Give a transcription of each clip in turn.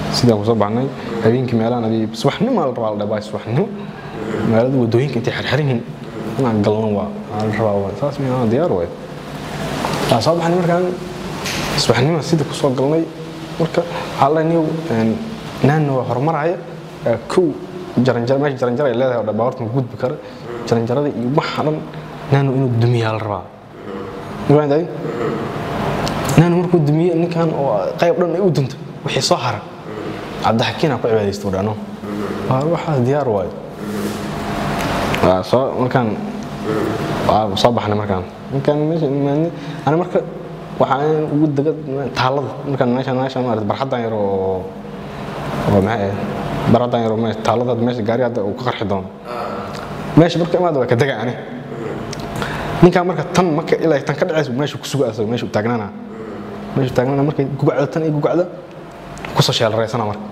sidaan ku soo baxnay habeenkii meelaan adii subaxnimo la rabaa dhabaay subaxnimo meelada wadooyinka intay xirxirin inaan galno waa la rabaa saas ma diyaar way soo baxnay markaan subaxnimo sida ku soo galnay marka xalaniyo naano hormaraya ku jaranjar meesha jaranjar ay leedahay dhabaarta gudbi kara jaranjarada iyo waxa dhan naano inuu dumiyaa la rabaa waxaan naano markuu dumiyo ninkan oo qayb dhan ay u dunto wixii soo haray abdaxkiina ku cibaadeysto dhano waxa diyaar way soo markaan soo baxnay markaan meesha ana marka waxaan ugu dagad taalada markaan meesha maarad barxadan yar oo maxay barxadan yar oo meesha taalada meesha gaari hadda uu ka qarxi doono meesha marka imaad waa ka daga ani ninka marka tan marka ilaa tan ka dhacayso meesha ku sugaasay meesha u taagnana markay gugacda tan ay gugacda ku soo sheelreysana marka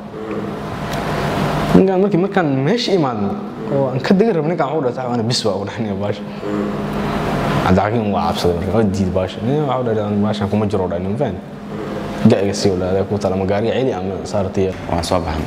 markaan meesha imaadno oo aan ka dagi rabnay ninkaan wuxuu dhahay ana biswa oo dhaxnay baash adaakin waa cabsaday marka oo diid baash waxa dhahay baashan kuma jiro dhahay faan gaaga si walaada ku tala magaari cili ama saartiya waan soo baxnay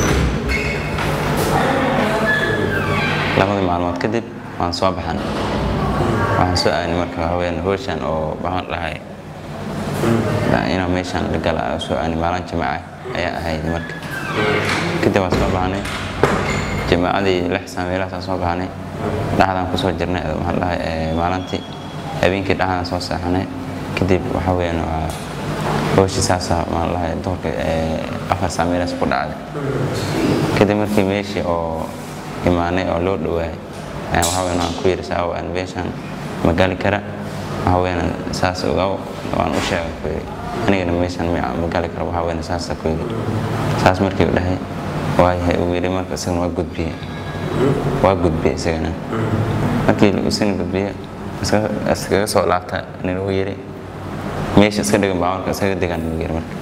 labadii maalmood kadib waan soo baxnay waxaan soo aanay marka haween hooshan oo baan dhahay inaan meeshan la galaa soo aanay maalin jimaaca ayaa ahayd marka kadib waan soo baxnay jamaacadii lixsan meelaha soo baxnay dhaxdan ku soo jirnay waxaan dhahay maalintii habeenkii dhaxdan soo saxnay kadib waxa weeyaan hooshi saasa waan dhahay doorka afar saameelas ku dhacday kadib markii meeshii oo imaanay oo loo dhawaay waxa weeyaan ku yirsaa oo aan meeshan magali kara waxa weeyaan saas ogaw waan u sheegay aniga meeshan magali kara waxa weeyaan saas ku yiri saas markii uu dhahay waayahay uu yiri marka isaguna waa gudbiyay isagana markii uu sin gudbiyay iskaga soo laabta nin uu yiri meesha iska dhigan baa iskaga dhigan uu yiri marka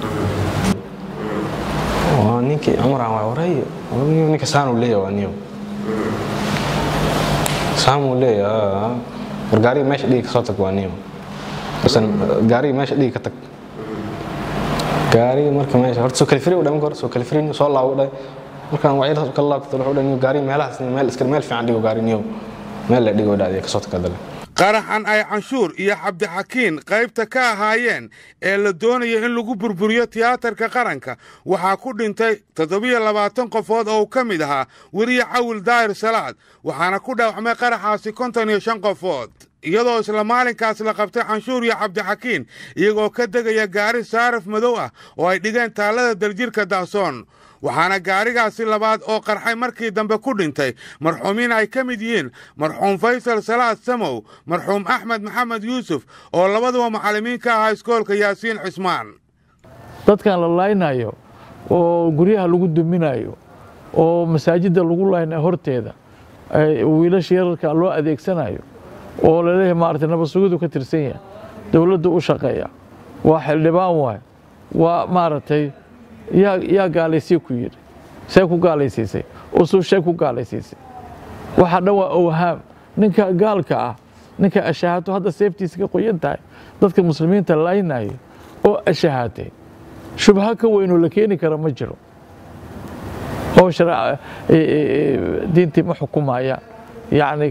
ninkii amraan waa waray ninka saanu leeyahay aniyo saanu leeyahay wargaari meesha dhig soo tag waa aniyo asan gaari meesha dhig ka tag gaari marka meesha horta soo kalifiri u dhaman karo soo kalifiri soo laawday markaan wacyidaas ka laabto wuxuu dhahay gaari meelahaas meel iska meel fiican dhigo gaari niyo meel la dhigo dhaadii ka soo takadale qaraxan ay canshuur iyo cabdixakiin qaybta ka ahaayeen ee la doonayo in lagu burburiyo tiyaatarka qaranka waxaa ku dhintay 27 qofood oo ka mid ahaa wariye Cawil Daahir Salaad waxaana ku dhaawacmay qaraxaasi 55 qofood iyadoo isla maalinkaas la qabtay canshuur iyo cabdixakiin iyagoo ka degaya gaari saaraf madow ah oo ay dhigeen taalada daljirka Daasoon waxaana gaarigaasi labaad oo qarxay markii dambe ku dhintay marxuumiin ay ka mid yihiin marxuum Faysal Salaad Samow marxuum Axmed Maxamed Yuusuf oo labaduba macallimiin ka ahaa iskoolka Yaasiin Cismaan dadkan la laaynayo oo guryaha lagu duminayo oo masaajidda lagu laaynayo horteeda wiilasha yararka loo adeegsanayo oo la leeyahay maartay nabadsugidu ka tirsan yahay dawladda u shaqeeya waa xildhibaan waa maartay yaa gaalaysay ku yiri say ku gaalaysiisay oo soo shay ku gaalaysiisay waxa dhawa awhaam ninka gaalka ah ninka ashahaato hadda safety's ka qoyan tahay dadka muslimiinta laaynayo oo ashahaatay shubha ka weyn oo la keeni kara ma jiro oo sharci diintii ma xukumaaya yani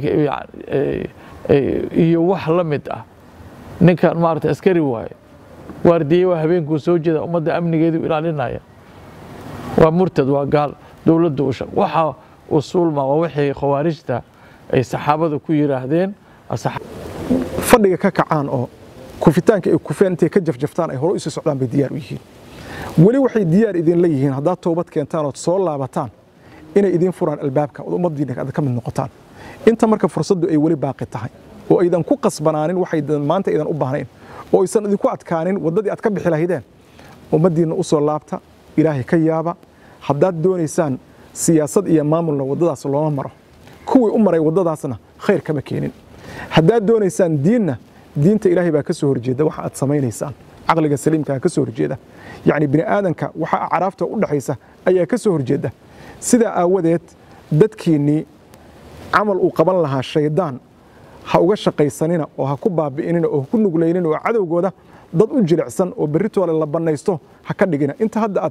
iyo wax la mid ah ninkan maartay askari waaye waardiye waa habeenku soo jeeda ummadda amnigeedu ilaalinaya waa murtad waa gaal dawladdu u shaq waxa usul ma wixii khawaarijta ay saxaabadu ku yiraahdeen fadhiga ka kacaan oo kufitaanka ay kufeentay ka jafjaftaan ay hore u soo socdaan bay diyaar u yihiin wali waxay diyaar idin leeyihiin hadaa toobad keentaan oo soo laabataan inay idin furaan albaabka oo ummaddiina ka mid noqotaan inta marka fursadu ay wali baaqi tahay oo aydan ku qasbanaanin waxay maanta idan u baahnayn oo aysan idinku adkaanin wadadii aad ka bixi lahaydeen ummaddiina u soo laabta ilaahay ka yaaba haddaad doonaysaan siyaasad iyo maamulna wadadaas looma maro kuwii u maray wadadaasna khayr kama keenin haddaad doonaysaan diinta ilaahay baa ka soo horjeeda waxa aad samaynaysaan caqliga saliimka ka soo horjeeda yacni bini aadanka waxa acraafta u dhaxaysa ayaa ka soo horjeeda sidaa aawadeed dadkiinnii camal uu qaban lahaa shaydaan ha uga shaqaysanina oo ha ku baabi'inina oo ku nuglaynina oo cadowgooda dad u jilicsan oo berritooda la banaysto ha ka dhigina inta hadda aad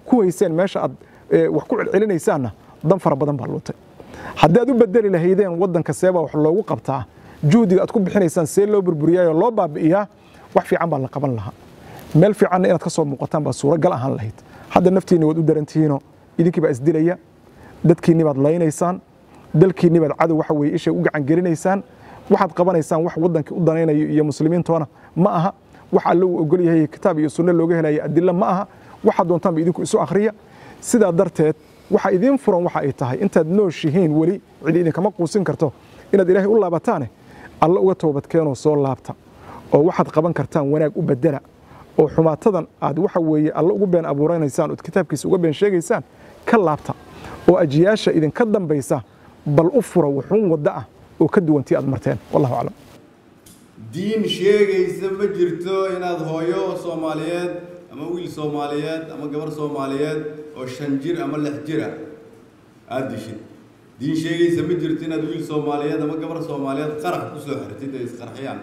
ku hayseen meesha aad wax ku celcelinaysaanna dan fara badan baa luutay haddii aad u bedeli lahaydeen waddanka seebaa wax loogu qabtaa juhdiga aad ku bixinaysaan see loo burburiyaayo loo baabi'iyaa wax fiican baa la qaban lahaa meel fiicanna inaad ka soo muuqataan baa suuragal ahaan lahayd hadda naftiinni waad u darantihiinoo idinkii baa isdilaya dadkiinni baad laynaysaan dalkiinni baad cadow waxa weeye ishay u gacan gelinaysaan waxaad qabanaysaan wax waddankii u danaynayo iyo muslimiintoona ma aha wax alle uu ogol yahay kitaab iyo sunno looga helayo adilla ma aha waxaad doontaanba idinku isu akhriya sidaa darteed waxa idiin furan waxa ay tahay intaad nooshihiin weli cidi idinkama quusin karto inaad ilaahay u laabataane alla uga toobadkeenoo soo laabta oo waxaad qaban kartaan wanaag u bedela oo xumaatadan aad waxa weeye alla ugu been abuuranaysaan ood kitaabkiisa uga been sheegaysaan ka laabta oo ajiyaasha idinka dambaysa bal u fura wuxuun wadda ah oo ka duwantii aad marteen wallahu aclam diin sheegaysa ma jirto inaad hooyo Soomaaliyeed ama wiil Soomaaliyeed ama gabar Soomaaliyeed oo 5 jir ama 6 jir aad dishid diin sheegaysa ma jirto inaad wiil Soomaaliyeed ama gabar Soomaaliyeed qarax ku soo xirtid ay isqarxiyaan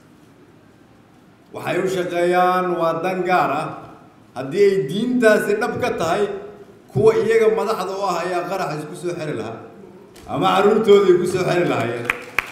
waxay u shaqeeyaan waa dan gaar ah haddii ay diintaasi dhab ka tahay kuwa iyaga madaxda u ah ayaa qarax isku soo xiri lahaa ama caruurtooda ay ku soo xiri lahaayeen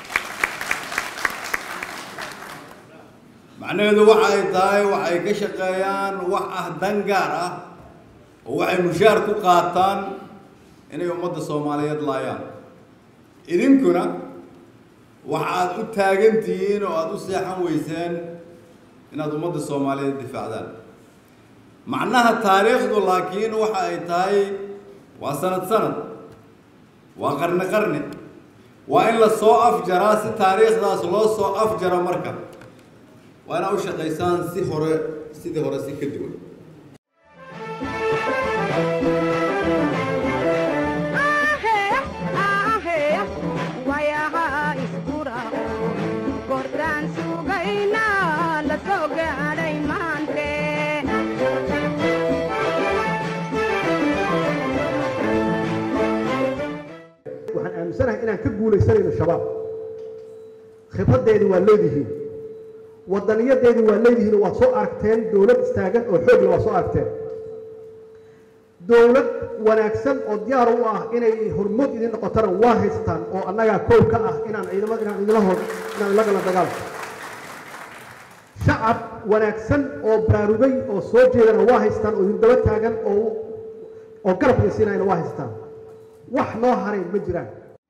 macnaheedu waxa ay tahay waxay ka shaqeeyaan wax ah dan gaar ah oo waxay mushaar ku qaataan inay ummadda Soomaaliyeed laayaan idinkuna waxaad u taagan tihiin oo aad u seexan weyseen inaad ummadda Soomaaliyeed difaacdaan macnaha taariikhdu laakiin waxa ay tahay waa sanad waa qarni waa in la soo afjaraa si taariikhdaas loo soo afjaro marka waa inaad u shaqaysaan sidii hore si ka duwan waxaan aaminsanahay inaan ka guulaysanayno shabaab khibradeedu waa leedihiin wadaniyadeedu waa leedihiin waad soo aragteen dawlad istaagan oo xoog leh waa soo aragteen dawlad wanaagsan oo diyaar u ah inay hormood idin noqotana waa haystaan oo annagaa koow ka ah inaan la gala dagaalka shacab wanaagsan oo baraarugay oo soo jeedana waa haystaan oo idin daba taagan oo garab siinayna waa haystaan wax noo haray ma jiraan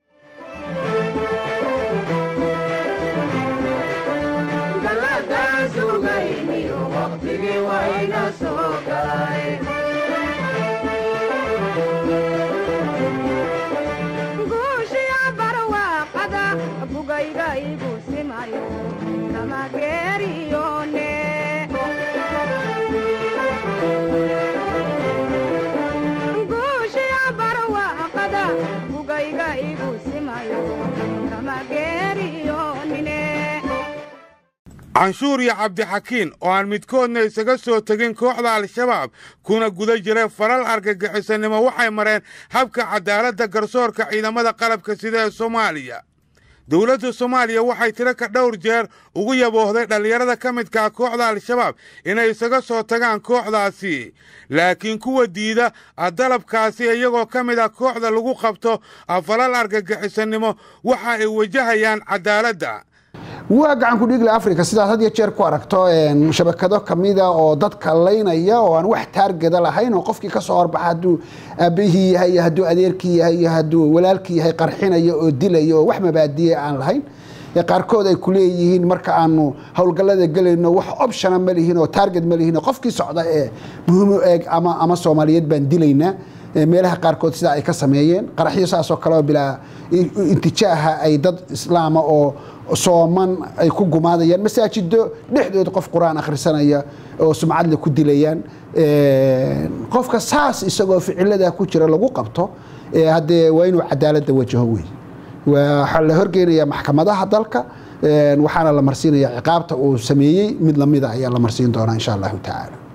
canshuur iyo cabdixakiin oo aan midkoodna isaga soo tegin kooxda al-shabaab kuna guda jiray falal argagixisanimo waxay mareen habka cadaaladda garsoorka ciidamada qalabka sida ee Soomaaliya dawladda Soomaaliya waxay tiro ka dhowr jeer ugu yaboohday dhalinyarada ka midka kooxda al-shabaab inay isaga soo tagaan kooxdaasi laakiin kuwa diida dalabkaasi iyagoo ka mid ah kooxda lagu qabto falal argagixisanimo waxa ay wajahayaan cadaaladda waa gacan ku dhiig leh Afrika sidaas had iyo jeer ku aragto shabakado kamida oo dadka laynaya oo aan wax taargada lahayn oo qofkii ka soo horbaxa haduu aabihii yahay haduu adeerkii yahay haduu walaalkii yahay qarxinayo oo dilayo oo wax mabaadiye aan lahayn qaarkood ay ku leeyihiin marka aanu hawlgallada galayno wax option ma lihiin oo target ma lihiin qofkii socda ee muhiim u eeg ama Soomaaliyeed baan dilaynaa meelaha qaarkood sida ay ka sameeyeen qaraxyo saasoo kale oo bila intijaaha ay dad islaama oo sooman ay ku gumaadayaan masaajido dhexdooda qof quraan akhrisanaya oo sumcad la ku dilayaan qofka saas isagoo ficilada ku jira lagu qabto hadee waa inuu cadaaladda wajaho weey waxa la horgeynaya maxkamadaha dalka waxaana la marsiinaya ciqaabta uu sameeyay mid lamid ah ayaa la marsiin doonaa insha Allah ta'ala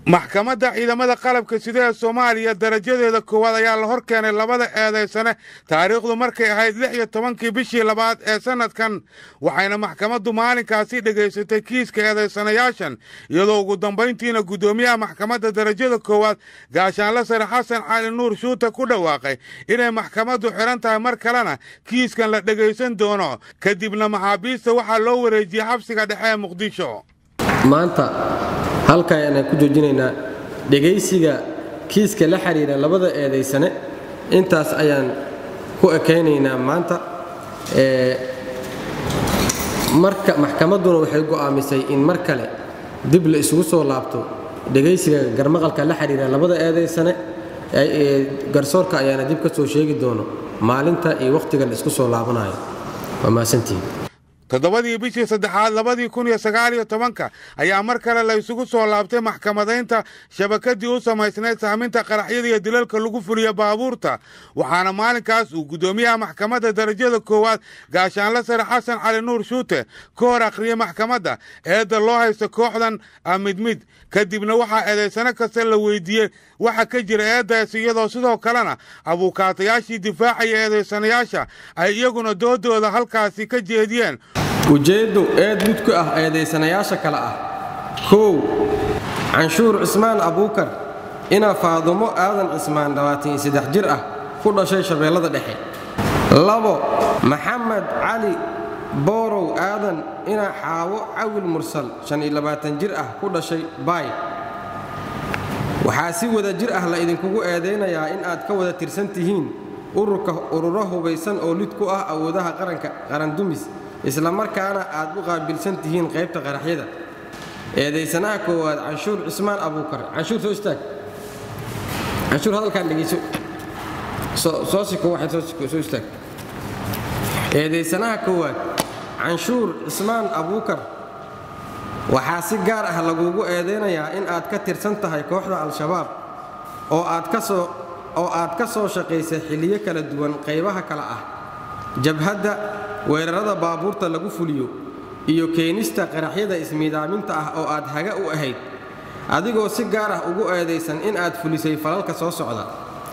maxkamadda ciidamada qalabka sida ee Soomaaliya darajadeeda koowaad ayaa la hor keenay labada eedeysane taariikhdu markay ahayd 16 bishii labaad ee sanadkan waxayna maxkamaddu maalinkaasi dhageysatay kiiska eedeysanayaashan iyadoo ugu dambeyntiina gudoomiyaha maxkamadda darajada koowaad gaashaanle sare Xasan Cali Nuur Shuute ku dhawaaqay inay maxkamaddu xiran tahay mar kalena kiiskan la dhageysan doono kadibna maxaabiista waxaa loo wareejiyay xabsiga dhexe ee Muqdisho maanta halka ayaan ku joojinaynaa dhageysiga kiiska la xiriira labada eedeysane intaas ayaan ku ekeynaynaa maanta marka maxkamadduna waxay go'aamisay in mar kale dib la isugu soo laabto dhageysiga garmaqalka la xiriira labada eedeysane garsoorka ayaana dib ka soo sheegi doono maalinta iyo waqtiga la isku soo laabanayo waa maasantiin toddobadii bishii saddexaad 2019 ayaa mar kale la isugu soo laabtay maxkamadaynta shabakadii u samaysnayd saaminta qaraxyada iyo dilalka lagu fuliyo baabuurta waxaana maalinkaas uu gudoomiyaha maxkamadda darajada koowaad gaashaanle sare Xasan Cali Nuur Shuute ka hor akhriyay maxkamadda eedda loo haysto kooxdan mid kadibna waxaa eedeysane kasta la weydiiyey waxa ka jira eeddaas iyadoo sidoo kalena abuukaatayaashii difaacaya eedeysanayaasha ay iyaguna doodooda halkaasi ka jeediyeen ujeeddu eed mid ku ah eedeysanayaasha kale ah 1 Canshuur Cismaan Abuukar ina Faadumo Aadan Cismaan 23 jir ah ku dhashay Shabeellada Dhexe 2 Maxamed Cali Boorow Aadan ina Xaawo Cawil Mursal 25 jir ah ku dhashay Baay waxaa si wada jir ah la idinkugu eedeynayaa in aad ka wada tirsan tihiin ururo hubaysan oo lid ku ah awoodaha qaran dumis isla markaana aad u qaabilsan tihiin qaybta qaraxyada eedeysanaha koowaad Canshuur Cismaan Abuukar Canshuur soo istaag Canshuur hadalkan dhageyso soo istaag eedeysanaha koowaad Canshuur Cismaan Abuukar waxaa si gaar ah lagugu eedeynayaa in aad ka tirsan tahay kooxda Al-Shabaab oo aad ka soo shaqaysay xilliyo kala duwan qaybaha kala ah jabhadda weerarada baabuurta lagu fuliyo iyo keenista qaraxyada ismiidaaminta ah oo aad haga u ahayd adigoo si gaar ah ugu eedeysan in aad fulisay falalka soo socda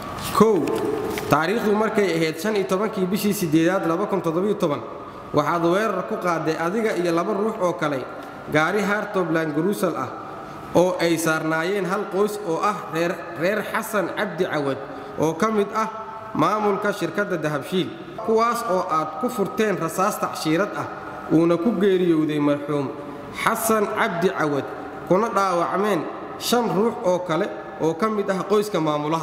1 taariikhdu markay ahayd 15 bishii 8 2017 waxaad weerar ku qaaday adiga iyo laba ruux oo kale gaari Hartobland Grusel ah oo ay saarnaayeen hal qoys oo ah reer Xasan Cabdi Cawad oo ka mid ah maamulka shirkadda Dahabshiil kuwaas oo aad ku furteen rasaas tacshiirad ah uuna ku geeriyooday marxuum Xasan Cabdi Cawad kuna dhaawacmeen 5 ruux oo kale oo ka mid ah qoyska maamulaha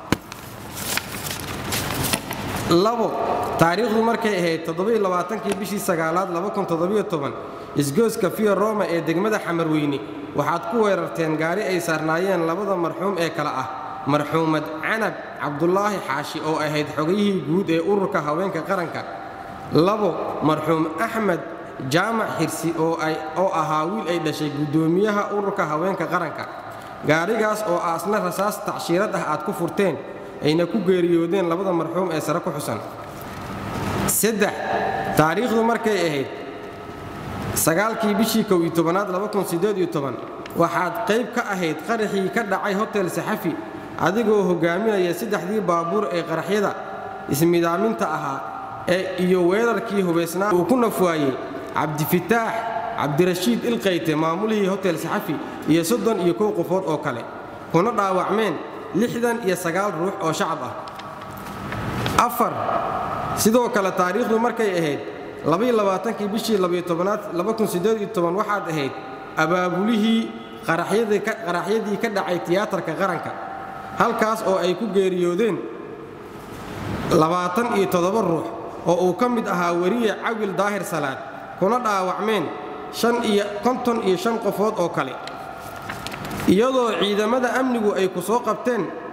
2 taariikhdu markay ahayd 27 bishii 9 2017 isgooska Via Roma ee degmada Xamarweyne waxaad ku weerarteen gaari ay saarnaayeen labada marxuum ee kala ah marxuumad Canab Cabdullaahi Xaashi oo ahayd xogayihii guud ee ururka haweenka qaranka 2 marxuum Axmed Jaamac Xirsi oo ahaa wiil ay dhashay gudoomiyaha ururka haweenka qaranka gaarigaas oo aasna rasaas tacshiirad ah aad ku furteen ayna ku geeriyoodeen labada marxuum ee sare ku xusan 3 taariikhdu markay ahayd 9 bishii 11 2018 waxaad qayb ka ahayd qaraxii ka dhacay hotel Saxafi adigoo hogaaminaya 3 baabuur ee qaraxyada ismiidaaminta ahaa iyo weerarkii hubaysnaa uu ku nafwaayay Cabdifataax Cabdirashiid Ilqayte maamulihii hotel Saxafi iyo 31 qofood oo kale kuna dhaawacmeen 69 ruux oo shacab ah 4 sidoo kale taariikhdu markay ahayd 22 bishii 12 2018 waxaad ahayd abaabulihii qaraxyadii ka dhacay tiyaatarka qaranka halkaas oo ay ku geeriyoodeen 27 ruux oo uu ka mid ahaa wariye Cawil Daahir Salaad kuna dhaawacmeen 55 qofood oo kale iyadoo ciidamada amnigu ay ku soo qabteen